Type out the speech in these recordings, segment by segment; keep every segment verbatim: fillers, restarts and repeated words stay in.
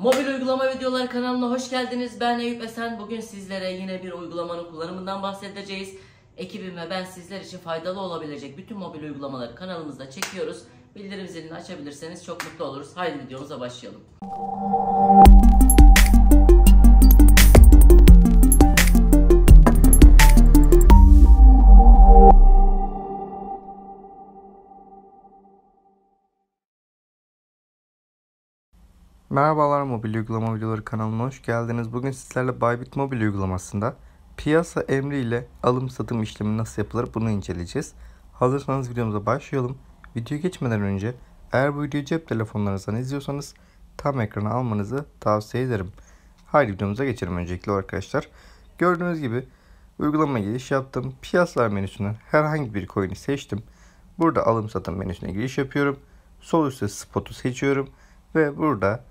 Mobil uygulama videoları kanalına hoş geldiniz. Ben Eyüp Esen. Bugün sizlere yine bir uygulamanın kullanımından bahsedeceğiz. Ekibim ve ben sizler için faydalı olabilecek bütün mobil uygulamaları kanalımızda çekiyoruz. Bildirim zilini açabilirseniz çok mutlu oluruz. Haydi videomuza başlayalım. Merhabalar, mobil uygulama videoları kanalına hoş geldiniz. Bugün sizlerle Bybit mobil uygulamasında piyasa emri ile alım satım işlemi nasıl yapılır bunu inceleyeceğiz. Hazırsanız videomuza başlayalım. Videoya geçmeden önce eğer bu videoyu cep telefonlarınızdan izliyorsanız tam ekranı almanızı tavsiye ederim. Haydi videomuza geçelim öncelikle arkadaşlar. Gördüğünüz gibi uygulamaya giriş yaptım. Piyasalar menüsünden herhangi bir coin'i seçtim. Burada alım satım menüsüne giriş yapıyorum. Sol üstte spot'u seçiyorum ve burada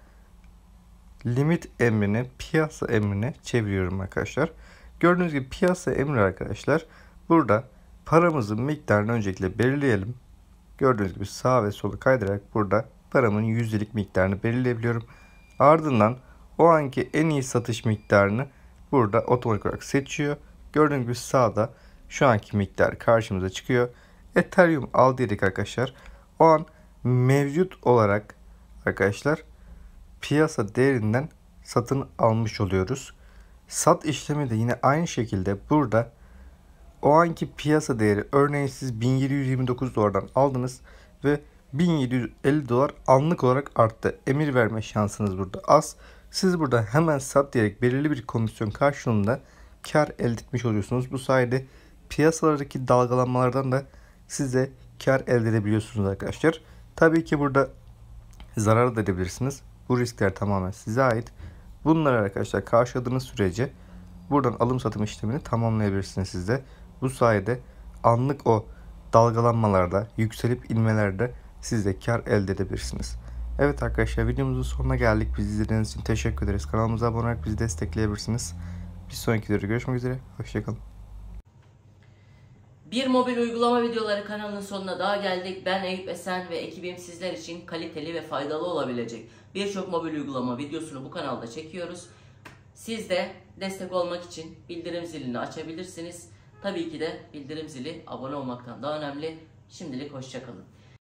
limit emrini piyasa emrine çeviriyorum arkadaşlar. Gördüğünüz gibi piyasa emri arkadaşlar. Burada paramızın miktarını öncelikle belirleyelim. Gördüğünüz gibi sağ ve sola kaydırarak burada paramın yüzdelik miktarını belirleyebiliyorum. Ardından o anki en iyi satış miktarını burada otomatik olarak seçiyor. Gördüğünüz gibi sağda şu anki miktar karşımıza çıkıyor. Ethereum al dedik arkadaşlar. O an mevcut olarak arkadaşlar piyasa değerinden satın almış oluyoruz. Sat işlemi de yine aynı şekilde burada o anki piyasa değeri, örneğin siz bin yedi yüz yirmi dokuz dolardan aldınız ve bin yedi yüz elli dolar anlık olarak arttı. Emir verme şansınız burada az. Siz burada hemen sat diyerek belirli bir komisyon karşılığında kar elde etmiş oluyorsunuz. Bu sayede piyasalardaki dalgalanmalardan da size kar elde edebiliyorsunuz arkadaşlar. Tabii ki burada zarar da edebilirsiniz. Bu riskler tamamen size ait. Bunları arkadaşlar karşıladığınız sürece buradan alım satım işlemini tamamlayabilirsiniz siz de. Bu sayede anlık o dalgalanmalarda, yükselip inmelerde siz de kar elde edebilirsiniz. Evet arkadaşlar, videomuzun sonuna geldik. Bizi izlediğiniz için teşekkür ederiz. Kanalımıza abone olarak bizi destekleyebilirsiniz. Bir sonraki videoda görüşmek üzere. Hoşçakalın. Bir mobil uygulama videoları kanalının sonuna daha geldik. Ben Eyüp Esen ve ekibim sizler için kaliteli ve faydalı olabilecek birçok mobil uygulama videosunu bu kanalda çekiyoruz. Siz de destek olmak için bildirim zilini açabilirsiniz. Tabii ki de bildirim zili abone olmaktan daha önemli. Şimdilik hoşça kalın.